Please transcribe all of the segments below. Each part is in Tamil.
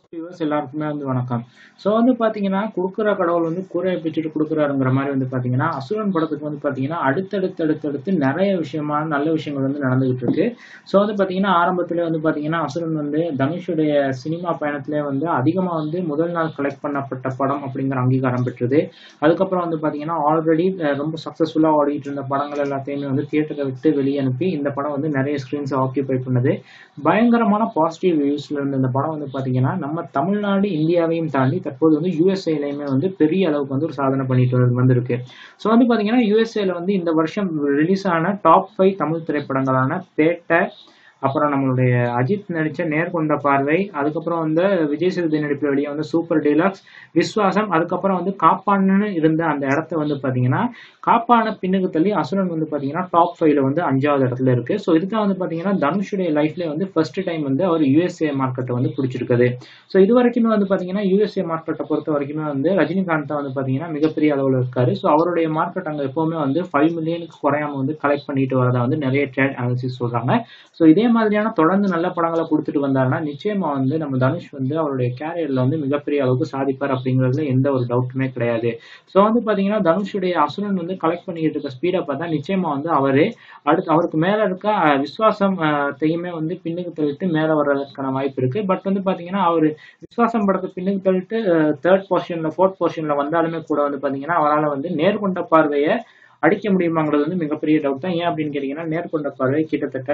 வியூவர்ஸ் எல்லாருக்குமே வணக்கம். ஸோ பார்த்தீங்கன்னா, குடுக்குற கடவுள் கூரைய பிச்சுட்டு குடுக்குறாருங்கிற மாரி பார்த்தீங்கன்னா, அசுரன் படத்துக்கு பார்த்தீங்கன்னா, அடுத்தடுத்து நெறைய நல்ல விஷயங்கள் நடந்துகிட்டு இருக்கு. ஸோ பார்த்தீங்கன்னா, ஆரம்பத்திலே பார்த்தீங்கன்னா, அசுரன் தனுஷுடைய சினிமா பயணத்திலே அதிகமா முதல் நாள் கலெக்ட் பண்ணப்பட்ட படம் அப்படிங்கிற அங்கீகாரம் பெற்றது. அதுக்கப்புறம் பார்த்தீங்கன்னா, ஆல்ரெடி ரொம்ப சக்சஸ்ஃபுல்லா ஓடிட்டு இருந்த படங்கள் எல்லாத்தையுமே தியேட்டர விட்டு வெளிய அனுப்பி, இந்த படம் நெறைய ஸ்கிரீன்ஸ ஆக்கியூபை பண்ணுது. பயங்கரமான பாசிட்டிவ் ரிவ்யூஸ்ல இருந்த இந்த படம் பார்த்தீங்கன்னா, நம்ம தமிழ்நாடு, இந்தியாவையும் தாண்டி தற்போது யுஎஸ்ஏலயுமே பெரிய அளவுக்கு ஒரு சாதனை பண்ணிட்டு வந்திருக்கு. ஸோ பார்த்தீங்கன்னா, யுஎஸ்ஏல இந்த வருஷம் ரிலீஸ் ஆன டாப் 5 தமிழ் திரைப்படங்களான பேட்ட, அப்புறம் நம்மளுடைய அஜித் நடிச்ச நேர்கொண்ட பார்வை, அதுக்கப்புறம் விஜய் சேதுபதி நடிப்புல வெளிய சூப்பர் டீலக்ஸ், விஸ்வாசம், அதுக்கப்புறம் காப்பான்னு இருந்த அந்த இடத்த பார்த்தீங்கன்னா, காப்பான பின்னுக்கு தள்ளி அசுரன் பார்த்தீங்கன்னா டாப் 5ல 5வது இடத்துல இருக்கு. ஸோ இதுதான் பார்த்தீங்கன்னா, தனுஷுடைய லைஃப்ல ஃபர்ஸ்ட் டைம் அவர் யுஎஸ்ஏ மார்க்கெட்டை பிடிச்சிருக்குது. ஸோ இது வரைக்குமே பார்த்தீங்கன்னா, யுஎஸ்ஏ மார்க்கெட்டை பொறுத்த வரைக்குமே ரஜினிகாந்த் தான் பார்த்தீங்கன்னா மிகப்பெரிய அளவுல இருக்காரு. ஸோ அவருடைய மார்க்கெட் அங்க எப்பவுமே 5 மில்லியனுக்கு குறையாம கலெக்ட் பண்ணிட்டு வரதா நிறைய ட்ரேட் அனாலிசிஸ் சொல்றாங்க. ஸோ இதே மாதிரியான தொடர்ந்து நல்ல படங்களை கொடுத்துட்டு வந்தாருன்னா நிச்சயமா நம்ம தனுஷ் அவருடைய கேரியர்ல மிகப்பெரிய அளவுக்கு சாதிப்பார் அப்படிங்கிறதுல எந்த ஒரு டவுட்டுமே கிடையாது. ஸோ பாத்தீங்கன்னா, தனுஷுடைய அசுரன் கலெக்ட் பண்ணிட்டு இருக்க ஸ்பீடை பார்த்தா நிச்சயமா அவரே அடுத்து அவருக்கு மேல இருக்க விஸ்வாசம் தையுமே பின்னுக்கு தள்ளிட்டு மேல வர்றதுக்கான வாய்ப்பு இருக்கு. பட் பாத்தீங்கன்னா, அவரு விஸ்வாசம் படத்தை பின்னுக்கு தள்ளிட்டு தேர்ட் பொசிஷன்ல ஃபோர்த் பொசிஷன்ல வந்தாலுமே கூட பாத்தீங்கன்னா, அவரால் நேர்கொண்ட பார்வையை அடிக்க முடியுமாங்கிறது மிகப்பெரிய டவுட் தான். ஏன் அப்படின்னு கேட்டீங்கன்னா, நேர்கொண்ட பார்வை கிட்டத்தட்ட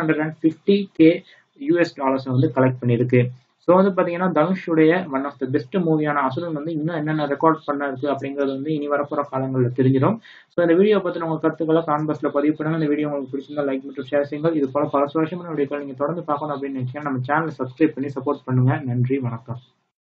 $750K கலெக்ட் பண்ணிருக்கு. ஸோ பாத்தீங்கன்னா, தனுஷுடைய ஒன் ஆஃப் த பெஸ்ட் மூவியான அசுரன் இன்னும் என்னென்ன ரெக்கார்ட் பண்ண இருக்கு அப்படிங்கிறது இனி வரப்போற காலங்களில் தெரிஞ்சிடும். ஸோ இந்த வீடியோ பத்தின உங்க கருத்துக்களை காமெண்ட் பாக்ஸ்ல பதிவு பண்ணுங்க. இந்த வீடியோ உங்களுக்கு பிடிச்சிருந்தா லைக் மற்றும் ஷேர் செய்யுங்கள். இது போல பல சுவாரஸ்யமான வீடியோக்கள் நீங்க தொடர்ந்து பார்க்கணும் அப்படின்னு நினைச்சீங்கன்னா நம்ம சேனலை சப்ஸ்கிரைப் பண்ணி சப்போர்ட் பண்ணுங்க. நன்றி, வணக்கம்.